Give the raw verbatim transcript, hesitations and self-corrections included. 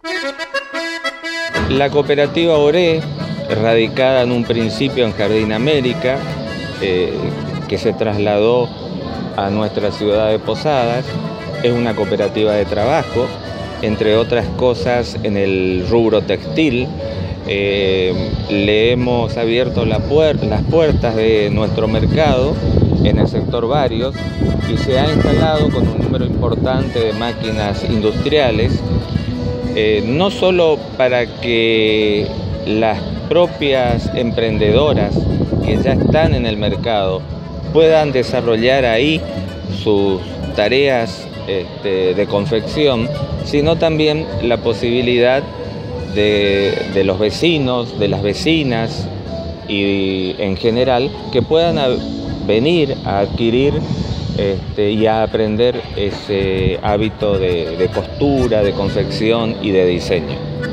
La cooperativa ORE, radicada en un principio en Jardín América, eh, que se trasladó a nuestra ciudad de Posadas, es una cooperativa de trabajo, entre otras cosas en el rubro textil. Eh, le hemos abierto la puer- las puertas de nuestro mercado en el sector Barrios y se ha instalado con un número importante de máquinas industriales, eh, no solo para que las propias emprendedoras que ya están en el mercado puedan desarrollar ahí sus tareas este, de confección, sino también la posibilidad de, de los vecinos, de las vecinas y en general que puedan a, venir a adquirir este, y a aprender ese hábito de, de costura, de confección y de diseño.